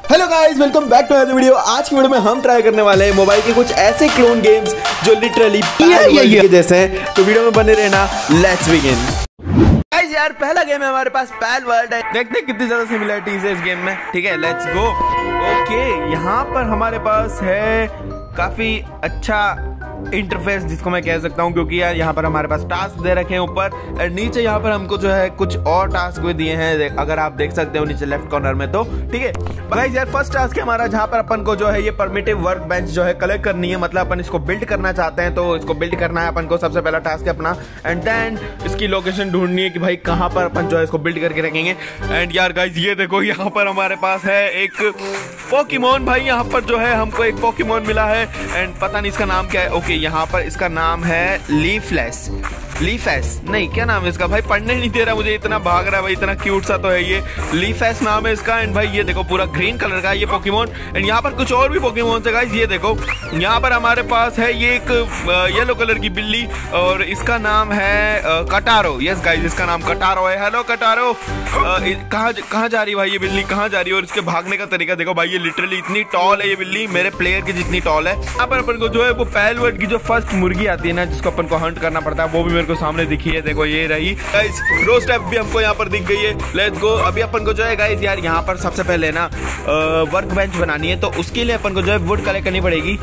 Hello guys, welcome back to another video. आज की video में हम ट्राई करने वाले हैं मोबाइल के कुछ ऐसे क्लोन गेम्स जो लिटरली के जैसे हैं। तो वीडियो में बने रहना। Let's begin. गाइस यार, पहला गेम है हमारे पास पैल वर्ल्ड है। देखते हैं कितनी ज्यादा सिमिलरिटीज है इस गेम में। ठीक है, लेट्स गो। ओके, यहाँ पर हमारे पास है काफी अच्छा इंटरफेस जिसको मैं कह सकता हूँ, क्योंकि यार यहाँ पर हमारे पास टास्क दे रखे हैं ऊपर, और नीचे यहाँ पर हमको जो है कुछ और टास्क भी दिए हैं, अगर आप देख सकते हो नीचे लेफ्ट कॉर्नर में। तो ठीक है गाइस यार, फर्स्ट टास्क है हमारा जहाँ पर अपन को जो है ये परमिटिव वर्क बेंच जो है कलेक्ट करनी है। मतलब अपन इसको बिल्ड करना चाहते हैं, तो इसको बिल्ड करना है अपन को। सबसे पहला टास्क है अपना, एंड देन इसकी लोकेशन ढूंढनी है कि भाई कहाँ पर अपन जो है इसको बिल्ड करके रखेंगे। एंड यार गाइस ये देखो, यहाँ पर हमारे पास है एक पोकेमॉन। भाई यहाँ पर जो है हमको एक पोकेमॉन मिला है, एंड पता नहीं इसका नाम क्या है। ओके, यहाँ पर इसका नाम है लीफलेस नहीं, क्या नाम है इसका? भाई पढ़ने नहीं दे रहा मुझे, इतना भाग रहा है भाई, इतना क्यूट सा तो है ये। लीफेस नाम है इसका। एंड भाई ये देखो पूरा ग्रीन कलर का ये पोकेमॉन। एंड यहाँ पर कुछ और भी पोकेमॉन है गाइस, ये देखो। यहाँ पर हमारे पास है ये एक येलो कलर की बिल्ली, और इसका नाम है कटारो। यस गाइस, इसका नाम कटारो है। हेलो कटारो, कहाँ जा रही है भाई ये बिल्ली, कहाँ जा रही है? और इसके भागने का तरीका देखो भाई, ये लिटरली इतनी टॉल है ये बिल्ली, मेरे प्लेयर की जितनी टॉल है। यहाँ पर अपन को जो है वो पैल वर्ल्ड की जो फर्स्ट मुर्गी आती है ना, जिसको अपन को हंट करना पड़ता है, वो भी को सामने दिखी है। देखो ये रही गाइस, रो स्टेप भी हमको यहाँ पर दिख गई है। Let's go. अभी अपन को जो है गाइस यार यहाँ पर सबसे पहले ना वर्क बेंच बनानी है, तो उसके लिए अपन को जो है वुड कलेक्ट करनी पड़ेगी।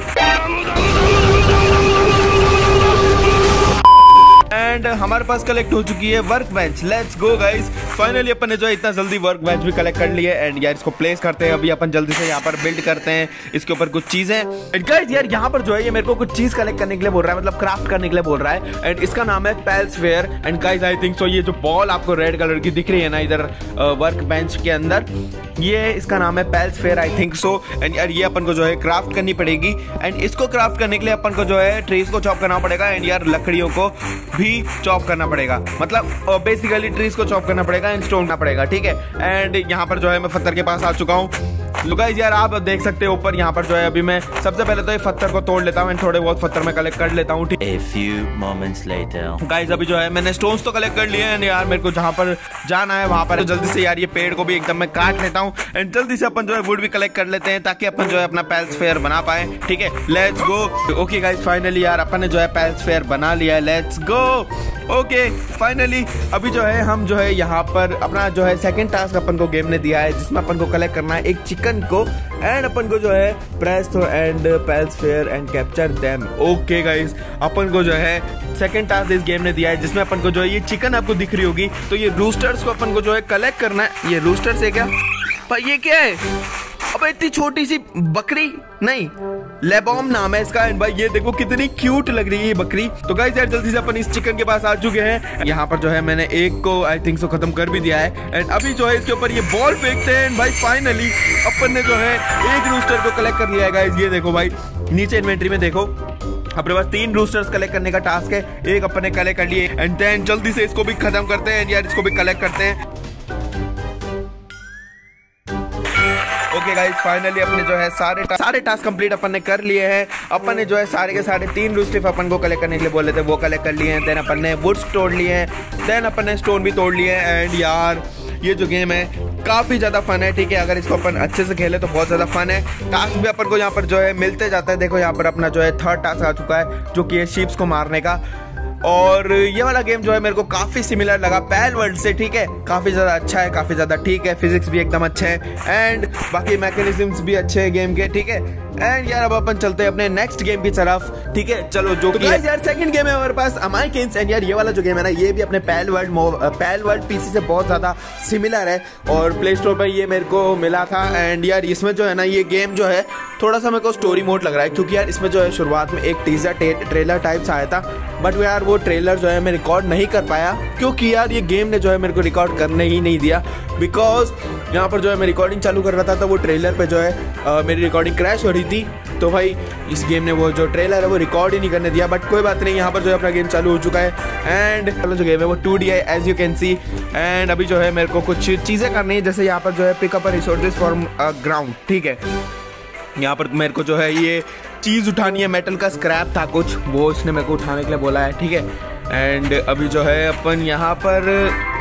एंड हमारे पास कलेक्ट हो चुकी है work bench. Let's go guys, finally अपन ने जो है इतना जल्दी वर्क बेंच भी कलेक्ट कर लिया है। एंड यार इसको प्लेस करते हैं। अभी अपन जल्दी से यहाँ पर बिल्ड करते हैं इसके ऊपर कुछ चीजें। एंड गाइस यार यहाँ पर जो है ये मेरे को कुछ चीज कलेक्ट करने के लिए बोल रहा है, मतलब क्राफ्ट करने के लिए बोल रहा है। एंड इसका नाम है pal sphere. And guys I think so ये जो बॉल आपको रेड कलर की दिख रही है ना इधर वर्क बेंच के अंदर, ये इसका नाम है पैलस्फेयर आई थिंक सो। एंड यार ये अपन को जो है क्राफ्ट करनी पड़ेगी। एंड इसको क्राफ्ट करने के लिए अपन को जो है ट्रीज को चॉप करना पड़ेगा, एंड यार लकड़ियों को भी चॉप करना पड़ेगा। मतलब बेसिकली ट्रीज को चॉप करना पड़ेगा एंड स्टोन करना पड़ेगा। ठीक है, एंड यहाँ पर जो है मैं पत्थर के पास आ चुका हूँ। गाइस यार आप देख सकते हो ऊपर यहाँ पर जो है, अभी मैं सबसे पहले तो ये पत्थर को तोड़ लेता हूँ, एंड थोड़े बहुत पत्थर में कलेक्ट कर लेता हूँ। गाइस अभी जो है मैंने स्टोन्स तो कलेक्ट कर लिए हैं। यार मेरे को जहाँ पर जाना है वहां पर तो जल्दी से यार ये पेड़ को भी एकदम मैं काट लेता हूँ, एंड जल्दी से अपन जो है वुड भी कलेक्ट कर लेते हैं, ताकि अपन जो है अपना पैलस्फेयर बना पाए। ठीक है, let's go. Okay guys, finally यार अपन ने जो है पैलस्फेयर बना लिया है। Let's go. ओके फाइनली अभी जो है हम जो है यहाँ पर अपना जो है सेकंड टास्क अपन को गेम ने दिया है, जिसमें अपन को कलेक्ट करना है एक चिकन को, एंड अपन को जो है press throw and pal sphere and capture them. Okay guys, अपन को जो है सेकंड टास्क इस गेम ने दिया है, जिसमें अपन को जो है ये चिकन आपको दिख रही होगी, तो ये रूस्टर्स को अपन को जो है कलेक्ट करना है। ये रूस्टर्स है क्या भाई? ये क्या है? अब इतनी छोटी सी बकरी नहीं, लेबॉम नाम है इसका। एंड भाई ये देखो कितनी क्यूट लग रही है ये बकरी। तो गाइस यार जल्दी से अपन इस चिकन के पास आ चुके हैं। यहाँ पर जो है मैंने एक को आई थिंक सो खत्म कर भी दिया है, एंड अभी जो है इसके ऊपर ये बॉल फेंकते हैं। भाई फाइनली अपन ने जो है एक रूस्टर को कलेक्ट कर लिया है गाइस। ये देखो भाई नीचे इन्वेंट्री में देखो, अपने पास 3 रूस्टर्स कलेक्ट करने का टास्क है, एक अपन ने कलेक्ट कर लिए। एंड देन जल्दी से इसको भी खत्म करते हैं, यार इसको भी कलेक्ट करते हैं। ओके गाइस, फाइनली अपने जो है सारे टास्क कंप्लीट अपन ने कर लिए हैं। अपन ने जो है सारे के सारे 3 रूस्टिफ अपन को कलेक्ट करने के लिए बोले थे, वो कलेक्ट कर लिए हैं। देन अपन ने वुड्स तोड़ लिए हैं, देन अपन ने स्टोन भी तोड़ लिए हैं। एंड यार ये जो गेम है काफी ज्यादा फन है। ठीक है, अगर इसको अपन अच्छे से खेले तो बहुत ज्यादा फन है। टास्क भी अपन को यहाँ पर जो है मिलते जाता है। देखो यहाँ पर अपना जो है थर्ड टास्क आ चुका है, जो कि है शीप्स को मारने का। और ये वाला गेम जो है मेरे को काफी सिमिलर लगा पैल वर्ल्ड से। ठीक है, काफी ज्यादा अच्छा है, काफी ज्यादा ठीक है, फिजिक्स भी एकदम अच्छे हैं, एंड बाकी मैकेनिज्म्स भी अच्छे हैं गेम के। ठीक है, एंड यार अब अपन चलते हैं अपने नेक्स्ट गेम की तरफ। ठीक है, चलो जो कि यार सेकंड गेम है हमारे पास अमाइकेन्स। एंड यार ये वाला जो गेम है ना, ये भी अपने पैल वर्ल्ड पीसी से बहुत ज्यादा सिमिलर है, और प्ले स्टोर पर ये मेरे को मिला था। एंड यार इसमें जो है ना ये गेम जो है थोड़ा सा मेरे को स्टोरी मोड लग रहा है, क्योंकि यार इसमें जो है शुरुआत में एक टीजर ट्रेलर टाइप्स आया था, बट यार वो ट्रेलर जो है मैं रिकॉर्ड नहीं कर पाया, क्योंकि यार ये गेम ने जो है मेरे को रिकॉर्ड करने ही नहीं दिया। बिकॉज यहाँ पर जो है मैं रिकॉर्डिंग चालू कर रहा था, तो वो ट्रेलर पे जो है मेरी रिकॉर्डिंग क्रैश हो रही थी, तो भाई इस गेम ने वो जो ट्रेलर है वो रिकॉर्ड ही नहीं करने दिया। बट कोई बात नहीं, यहाँ पर जो है अपना गेम चालू हो चुका है। एंड जो गेम है वो 2D है as you can see. And अभी जो है मेरे को कुछ चीज़ें करनी है, जैसे यहाँ पर जो है पिकअप रिसोर्सेज फ्रॉम ग्राउंड। ठीक है, यहाँ पर मेरे को जो है ये चीज़ उठानी है, मेटल का स्क्रैप था कुछ, वो इसने मेरे को उठाने के लिए बोला है। ठीक है, एंड अभी जो है अपन यहाँ पर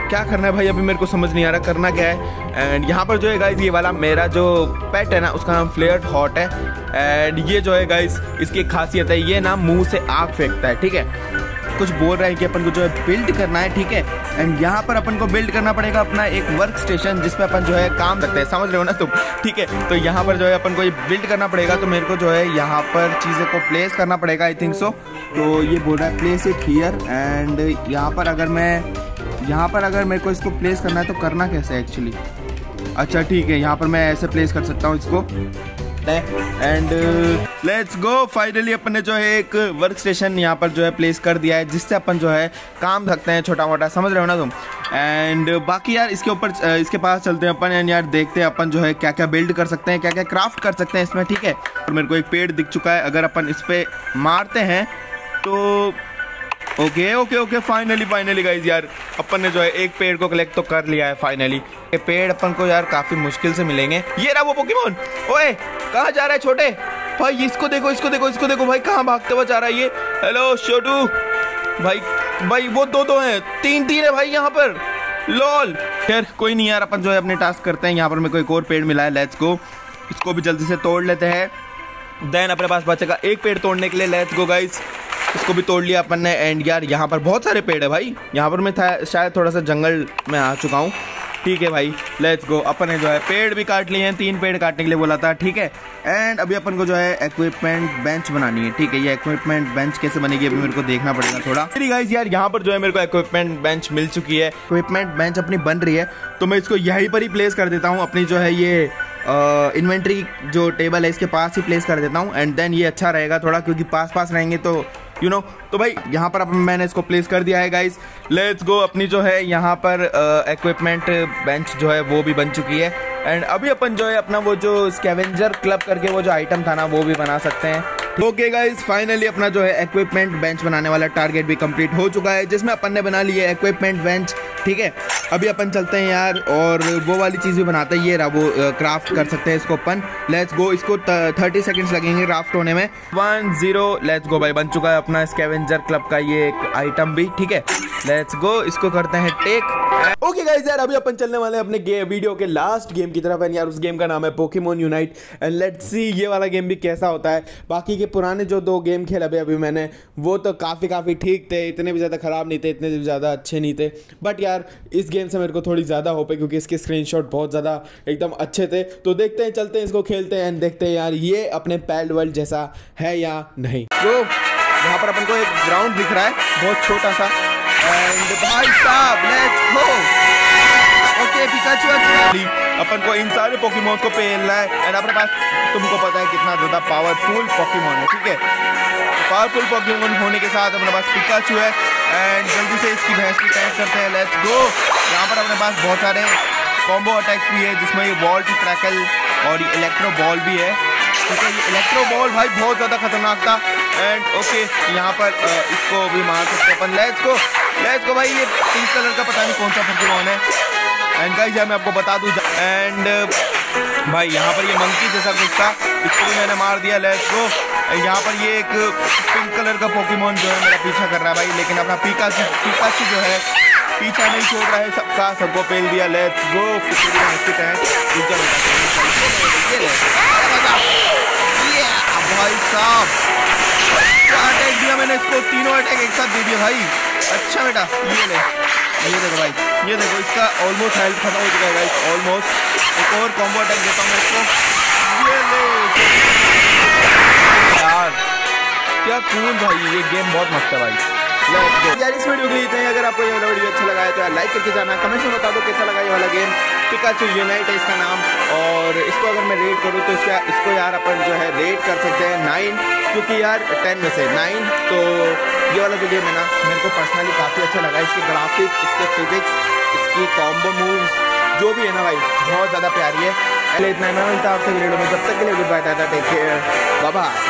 क्या करना है भाई, अभी मेरे को समझ नहीं आ रहा करना क्या है। एंड यहाँ पर जो है गाइस ये वाला मेरा जो पेट है ना उसका नाम फ्लेयर्ड हॉट है। एंड ये जो है गाइस इसकी खासियत है, ये ना मुंह से आग फेंकता है, ठीक है। कुछ बोल रहा है कि अपन को जो है बिल्ड करना है, ठीक है। एंड यहाँ पर अपन को बिल्ड करना पड़ेगा अपना एक वर्क स्टेशन जिसपे अपन जो है काम करते हैं, समझ रहे हो ना तुम, ठीक है। तो यहाँ पर जो है अपन को ये बिल्ड करना पड़ेगा, तो मेरे को जो है यहाँ पर चीज़ें को प्लेस करना पड़ेगा, आई थिंक सो। तो ये बोल रहा है प्लेस इट हियर। एंड यहाँ पर अगर मेरे को इसको प्लेस करना है तो करना कैसे है एक्चुअली। अच्छा ठीक है, यहाँ पर मैं ऐसे प्लेस कर सकता हूँ इसको। एंड लेट्स गो, फाइनली अपन ने जो है एक वर्क स्टेशन यहाँ पर जो है प्लेस कर दिया है, जिससे अपन जो है काम सकते हैं छोटा मोटा, समझ रहे हो ना तुम। एंड बाकी यार इसके ऊपर इसके पास चलते हैं अपन एंड यार देखते हैं अपन जो है क्या क्या बिल्ड कर सकते हैं, क्या क्या क्राफ्ट कर सकते हैं इसमें, ठीक है। और मेरे को एक पेड़ दिख चुका है, अगर अपन इस पे मारते हैं तो okay okay okay finally guys यार अपन ने जो है एक पेड़ को कलेक्ट तो कर लिया है फाइनली। ये पेड़ अपन को यार काफी मुश्किल से मिलेंगे। ये रहा वो पोकेमोन। ओए कहाँ जा रहा है छोटे भाई, इसको देखो भाई, कहाँ भागते हुआ जा रहा है ये। हेलो छोटू भाई वो दो हैं, तीन है भाई यहाँ पर, लॉल। खैर कोई नहीं यार, अपन जो है अपने टास्क करते हैं। यहाँ पर मेरे को एक और पेड़ मिला है, लेट्स गो, इसको भी जल्दी से तोड़ लेते हैं। देन अपने पास बचेगा एक पेड़ तोड़ने के लिए, लेट्स गो गाइस, इसको भी तोड़ लिया अपन ने। एंड यार यहाँ पर बहुत सारे पेड़ है भाई, यहाँ पर मैं शायद थोड़ा सा जंगल में आ चुका हूँ, ठीक है भाई। लेट्स गो, अपन ने जो है पेड़ भी काट लिए हैं, 3 पेड़ काटने के लिए बोला था, ठीक है। एंड अभी अपन को जो है इक्विपमेंट बेंच बनानी है, ठीक है। ये इक्विपमेंट बेंच कैसे बनेगी अभी मेरे को देखना पड़ेगा थोड़ा। गाइस यार यहाँ पर जो है मेरे को इक्विपमेंट बेंच मिल चुकी है, इक्विपमेंट बेंच अपनी बन रही है, तो मैं इसको यहीं पर ही प्लेस कर देता हूँ, अपनी जो है ये इन्वेंट्री जो टेबल है इसके पास ही प्लेस कर देता हूँ। एंड देन ये अच्छा रहेगा थोड़ा, क्योंकि पास रहेंगे तो तो भाई यहाँ पर मैंने इसको प्लेस कर दिया है गाइस। लेट्स गो, अपनी जो है यहाँ पर इक्विपमेंट बेंच जो है वो भी बन चुकी है। एंड अभी अपन जो है अपना वो जो स्कैवेंजर क्लब करके वो जो आइटम था ना वो भी बना सकते हैं। ओके गाइस, फाइनली अपना जो है इक्विपमेंट बेंच बनाने वाला टारगेट भी कंप्लीट हो चुका है, जिसमें अपन ने बना लिया है इक्विपमेंट बेंच, ठीक है। अभी अपन चलते हैं यार और वो वाली चीज़ भी बनाते हैं, ये रहा वो क्राफ्ट कर सकते हैं इसको अपन। लेट्स गो, इसको 30 सेकंड्स लगेंगे क्राफ्ट होने में। 1-0, लेट्स गो भाई, बन चुका है अपना स्कैवेंजर क्लब का ये एक आइटम भी, ठीक है। लेट्स गो, इसको करते हैं टेक। ओके गाइस यार अभी अपन चलने वाले हैं अपने वीडियो के लास्ट गेम की तरफ। एंड यार उस गेम का नाम है Pokemon Unite. And let's see ये वाला गेम भी कैसा होता है। बाकी के पुराने जो 2 गेम खेले अभी मैंने, वो तो काफ़ी ठीक थे, इतने भी ज़्यादा ख़राब नहीं थे, इतने भी ज़्यादा अच्छे नहीं थे। बट यार इस गेम से मेरे को थोड़ी ज़्यादा होप है, क्योंकि इसके स्क्रीनशॉट बहुत ज़्यादा एकदम अच्छे थे। तो देखते हैं, चलते हैं, इसको खेलते हैं एंड देखते हैं यार ये अपने पैड वर्ल्ड जैसा है या नहीं। तो यहाँ पर अपन को एक ग्राउंड दिख रहा है बहुत छोटा सा। एंड भाई साहब लेट्स गो, ओके पिकाचू अपन को इन सारे पोकेमोन को पेलना है। एंड अपने पास तुमको पता है कितना ज़्यादा पावरफुल पोकेमोन है, ठीक है। पावरफुल पोकेमोन होने के साथ अपने पास पिकाचू है। एंड जल्दी से इसकी भैंस की टैग करते हैं, लेट्स गो। यहाँ पर अपने पास बहुत सारे कॉम्बो अटैक्स भी है, जिसमें ये वॉल टू क्रैकल और ये इलेक्ट्रो बॉल भी है, ठीक है। ये इलेक्ट्रो बॉल भाई बहुत ज़्यादा खतरनाक था। एंड ओके यहाँ पर इसको भी मार सकते हैं अपन। लेट्स गो भाई, ये पिंक कलर का पता नहीं कौन सा पोकेमोन है। एंड गाइस यार मैं आपको बता दूं, एंड भाई यहाँ पर ये मंकी जैसा कुछ था, इसको भी मैंने मार दिया। लेट्स गो, यहाँ पर ये एक पिंक कलर का पोकेमोन जो है मेरा पीछा कर रहा है भाई, लेकिन अपना पिकाचू जो है पीछा नहीं छोड़ रहा है सबका, सबको पेल दिया। लेट्स गो, भाई साहब क्या अटैक दिया मैंने इसको, तीनों अटैक एक साथ दे दिए भाई। अच्छा बेटा ये देखो भाई, ये देखो इसका ऑलमोस्ट हेल्थ खत्म हो चुका है गाइस, ऑलमोस्ट। एक और कॉम्बो अटैक देता हूँ मैं इसको, ये ले यार, क्या कूल भाई, ये गेम बहुत मस्त है भाई। यार इस वीडियो के लिए इतना ही। अगर आपको ये वाला वीडियो अच्छा लगा है तो यार लाइक करके जाना, कमेंट में बता दो कैसा लगा ये वाला गेम। पिकाचू यूनाइट है इसका नाम, और इसको अगर मैं रेट करूँ तो इसको यार अपन जो है रेट कर सकते हैं 9, क्योंकि यार 10 में से 9। तो ये वाला जो गेम है ना मेरे को पर्सनली काफ़ी अच्छा लगा, इसकी ग्राफिक्स, इसके फिजिक्स, इसकी कॉम्बो मूव्स जो भी है ना भाई बहुत ज़्यादा प्यारी है। इतना मैं मिलता आपसे वीडियो में, जब तक के लिए goodbye, tata, take care, bye bye.